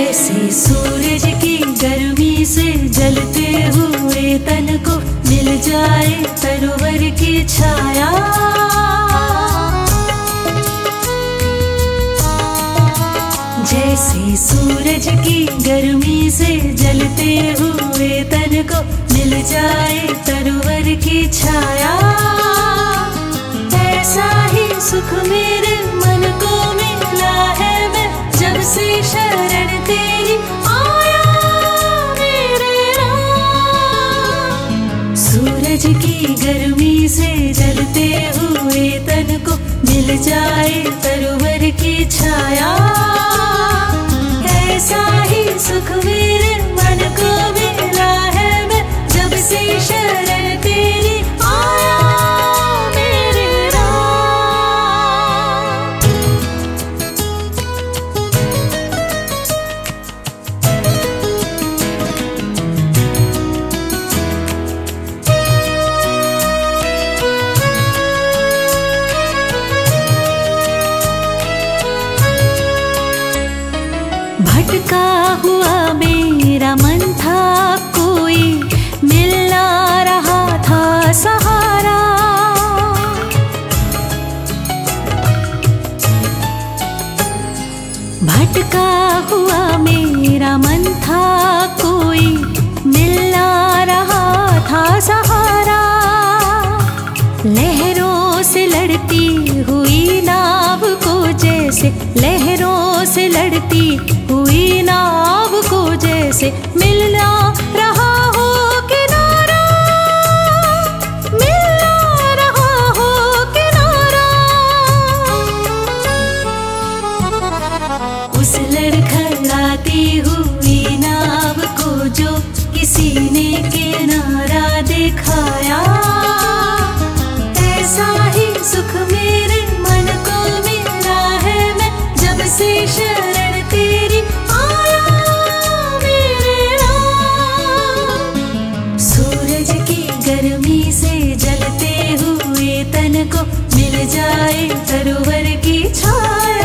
जैसे सूरज की गर्मी से जलते हुए तन को मिल जाए सरोवर की छाया। जैसे सूरज की गर्मी से जलते हुए तन को मिल जाए सरोवर की छाया, ऐसा ही सुख मेरे मन को मिला है। मैं जब से शरण तेरी आया मेरे राम। सूरज की गर्मी से जलते हुए तन को मिल जाए सरोवर की छाया, ऐसा ही सुख मेरे मन को मिला है। मैं जब से शरण तेरी आया मेरे भटका हुआ मेरा मन था, कोई मिल ना रहा था सहारा। भटका हुआ मेरा मन था, कोई मिल ना रहा था सहारा। लहरों से लड़ती हुई नाव को जैसे, लहरों से लड़ती हुई नाव को जैसे मिलना रहा हो किनारा, मिलना रहा हो किनारा। उस लड़खड़ाती हुई नाव को जो किसी ने किनारा दिखाया, ऐसा ही सुख मेरे मन को मिला है। मैं जब से शरण तेरी आया मेरे राम। सूरज की गर्मी से जलते हुए तन को मिल जाए सरोवर की छाया।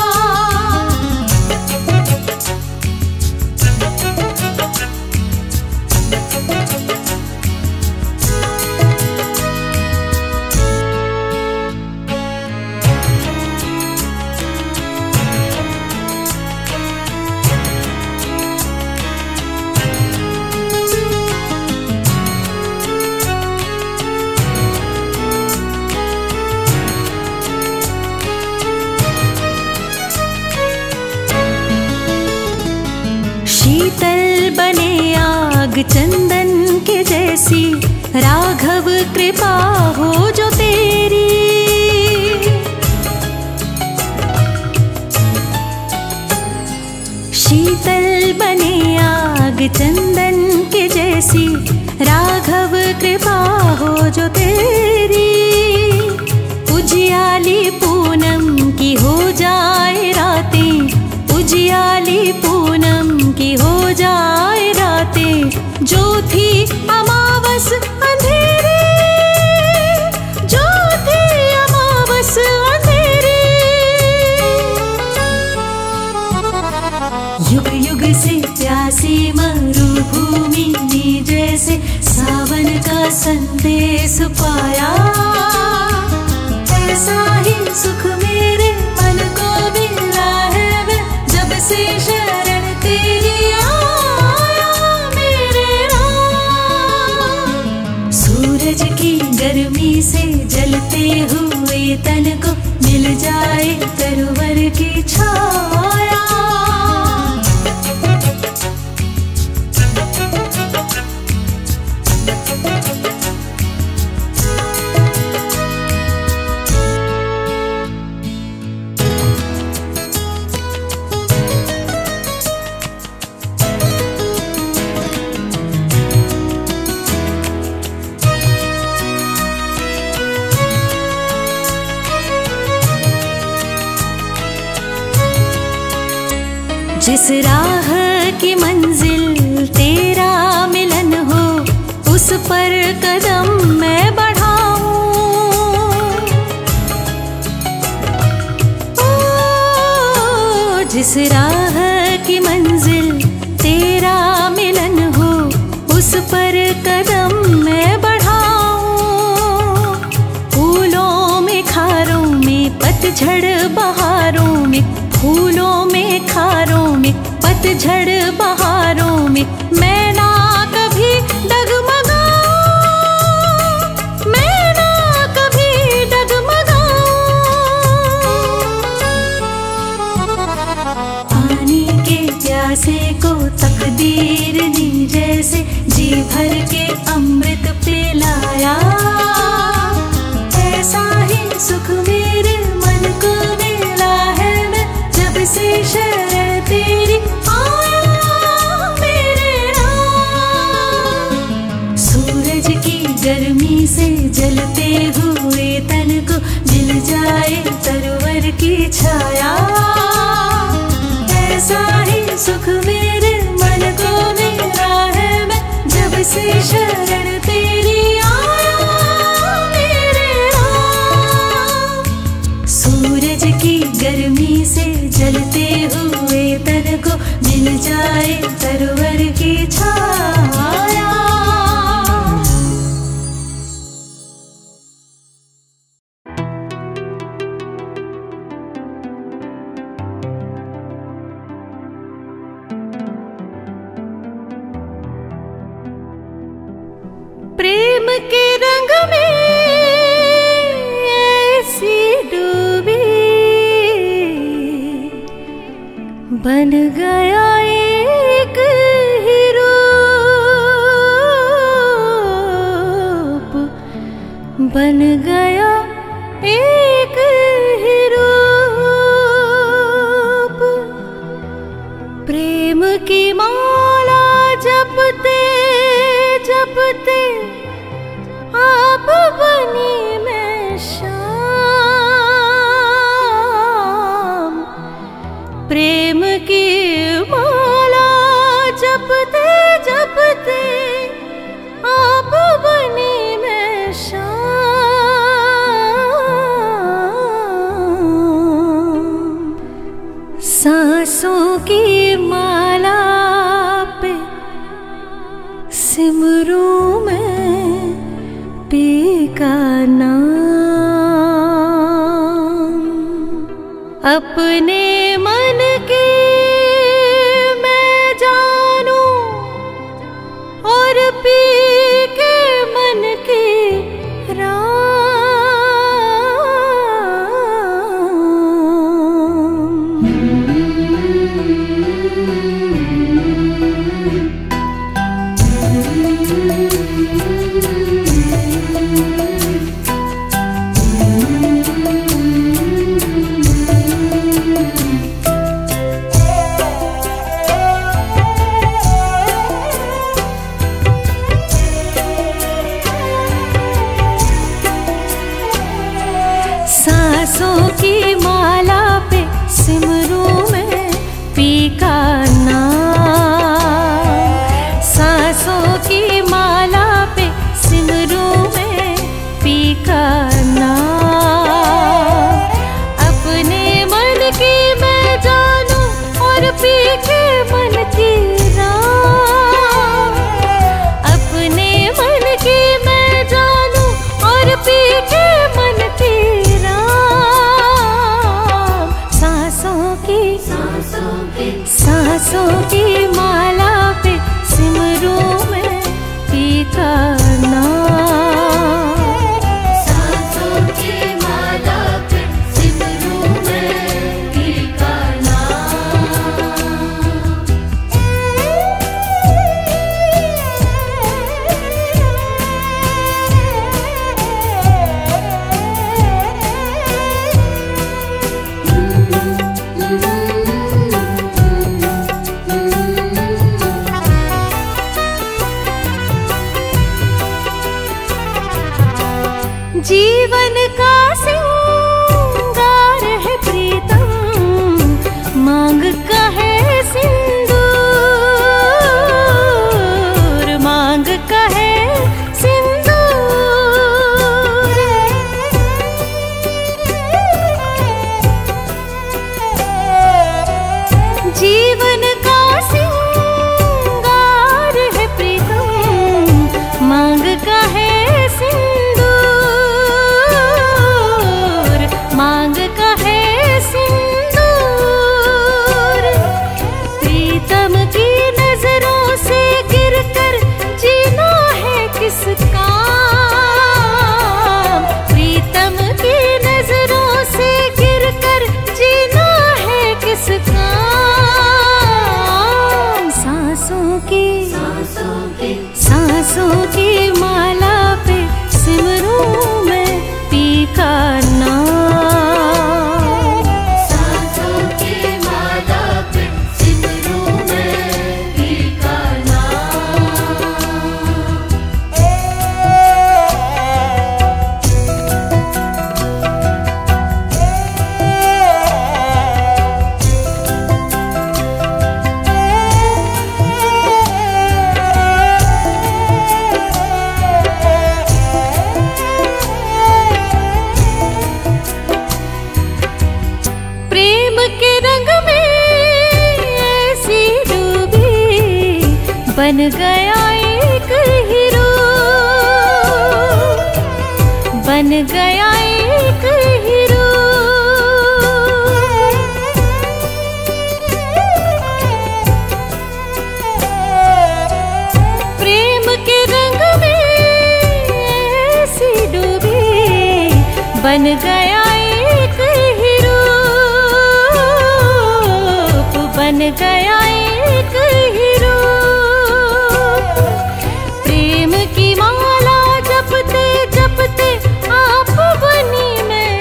शीतल बने आग चंदन के जैसी, राघव कृपा हो जो तेरी। शीतल बने आग चंदन के जैसी, राघव कृपा हो जो तेरी। उजियाली पूनम की हो जाए रातें, उजियाली पूनम की हो जाए रातें। जो थी अमावस अंधेरी, जो थी अमावस अंधेरी। युग युग से प्यासी मरुभूमि ने जैसे सावन का संदेश पाया, ऐसा ही सुख मेरे मन को मिला है। मैं जब से शरण तेरी आया मेरे राम। सूरज की गर्मी से जलते हुए तन को मिल जाए सरोवर की छाया। जिस राह की मंजिल तेरा मिलन हो, उस पर कदम मैं बढ़ाऊं। ओ जिस राह की मंजिल पतझड़ बहारों में, फूलों में खारों में, पतझड़ बहारों में मैं ना कभी डगमगाऊं, मैं ना कभी डगमगाऊं। पानी के प्यासे को तकदीर ने जैसे जी भर के अमृत पिलाया, ऐसा ही सुख मेरे मन को मिला है। मैं जब से शरण तेरी आया मेरे राम। सूरज की गर्मी से जलते हुए तन को मिल जाए तरवर की छाया, ऐसा ही सुख मेरे मन को मिला है। मैं जब से शरण तेरी सूरज की गर्मी से जलते हुए तन को मिल जाए तरवर की छाया। प्रेम के रंग में बन गया एक ही रूप, बन गया एक ही रूप। प्रेम की माला जपते जपते आप बनी मैं शाम। प्रेम की माला जपते जपते आप बनी मैं शाम। सांसों की माला पे सिमरूं मैं पी का नाम। अपने मन की मैं जानूं और पी के मन की सांसों की माला पे सिमरूं मैं पी का नाम। सांसों की माला पे सिमरूं मैं पी का नाम। अपने मन की मैं जानूं और पी के मन की राम। अपने मन की मैं जानूं और पी के मन की सांसों की माला पे सिमरूं मैं पी का नाम। सांसों की माला पे सिमरूं मैं पी का जीवन का सिंगार है प्रीतम, मांग का है सिंदूर, मांग का है सिंदूर। जीवन का सिंगार है प्रीतम, मांग का है सिंदूर। का नाम। सांसों की माला पे सिमरूं मैं पी का प्रेम के रंग में ऐसी डूबी, बन गया एक हीरो, बन गया एक हीरो। प्रेम के रंग में ऐसी डूबी, बन गया एक हीरो, बन गया एक हीरो। प्रेम की माला जपते जपते आप बनी मैं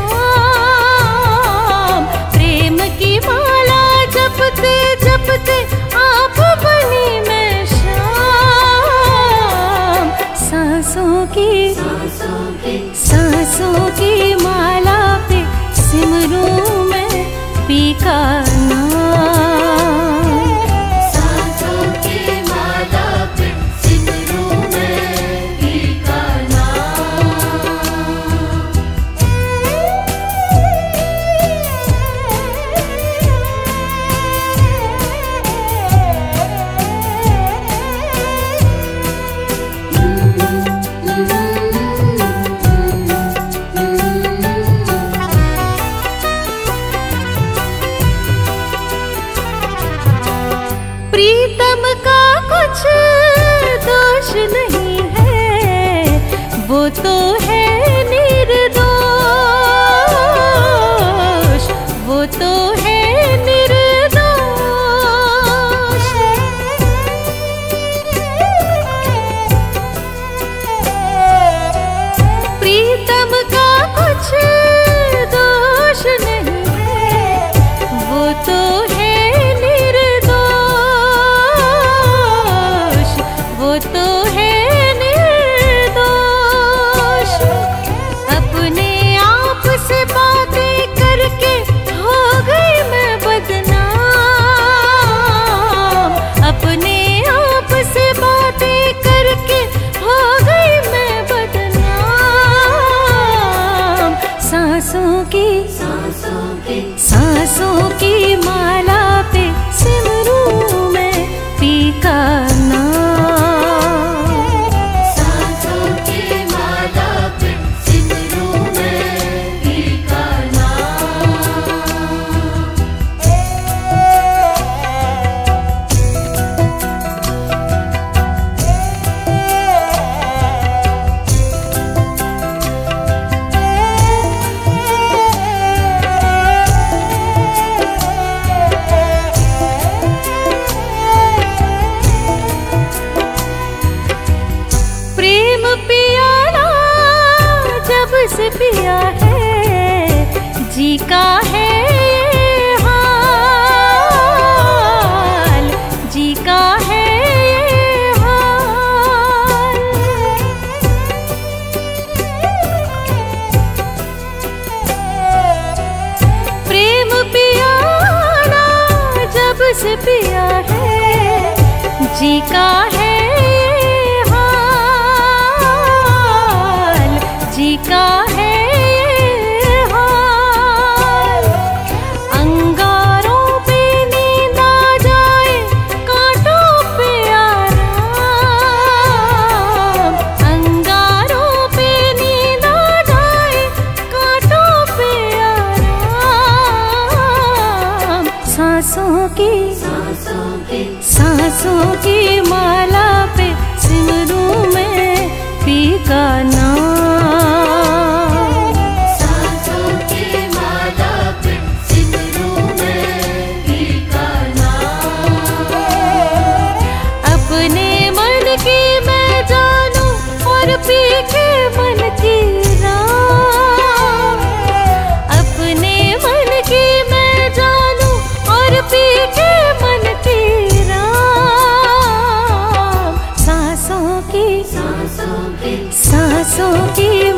शाम। प्रेम की माला जपते जपते आप बनी मैं शाम। सांसों की माला पे सिमरूं मैं पी का नाम। सांसों की माला पे सिमरूं मैं पी का प्रीतम का कुछ दोष नहीं है, वो तो है निर्दोष, वो तो है निर्दोष। प्रीतम का कुछ दोष नहीं है, वो तो है निर्दोष, वो तो है निर्दोष। अपने आप से बातें करके हो गई मैं बदनाम। अपने आप से बातें करके हो गई मैं बदनाम। सांसों की माला पे सिमरूं मैं पी का नाम। सांसों की माला पे सिमरूं मैं पी का प्रेम पियाला जब से पिया है, जी का है ये हाल, जी का है ये हाल। प्रेम पियाला जब से पिया है, जी का है जी का है ये हाल। अंगारों पे नींद आ जाए, कांटों पे आराम। अंगारों पे नींद आ जाए, कांटों पे आराम। सांसों की माला पे सिमरूं मैं पी का नाम। सांसों की